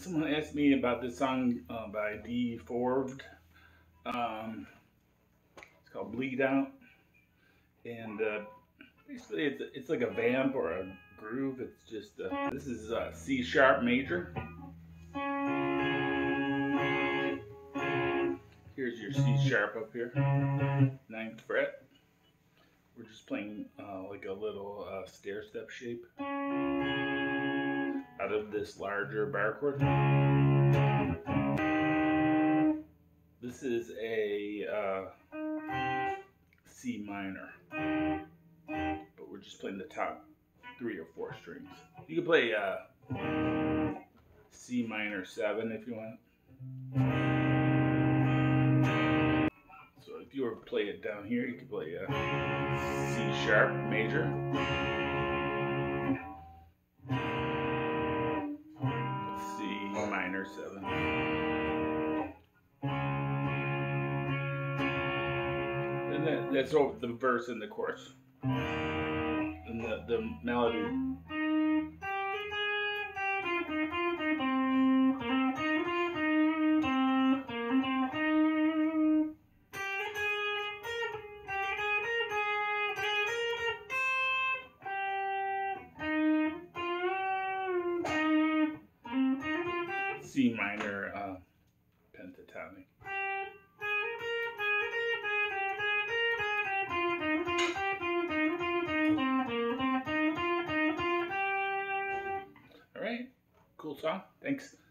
Someone asked me about this song by d4vd. It's called Bleed Out. And basically it's like a vamp or a groove. It's just, this is C sharp major. Here's your C sharp up here, 9th fret. We're just playing like a little stair step shape out of this larger bar chord. This is a C minor, but we're just playing the top 3 or 4 strings. You can play C minor 7 if you want. So if you were to play it down here, you could play a C sharp major, C minor 7. And that's over the verse and the chorus. And the melody. C minor pentatonic. All right, cool song. Thanks.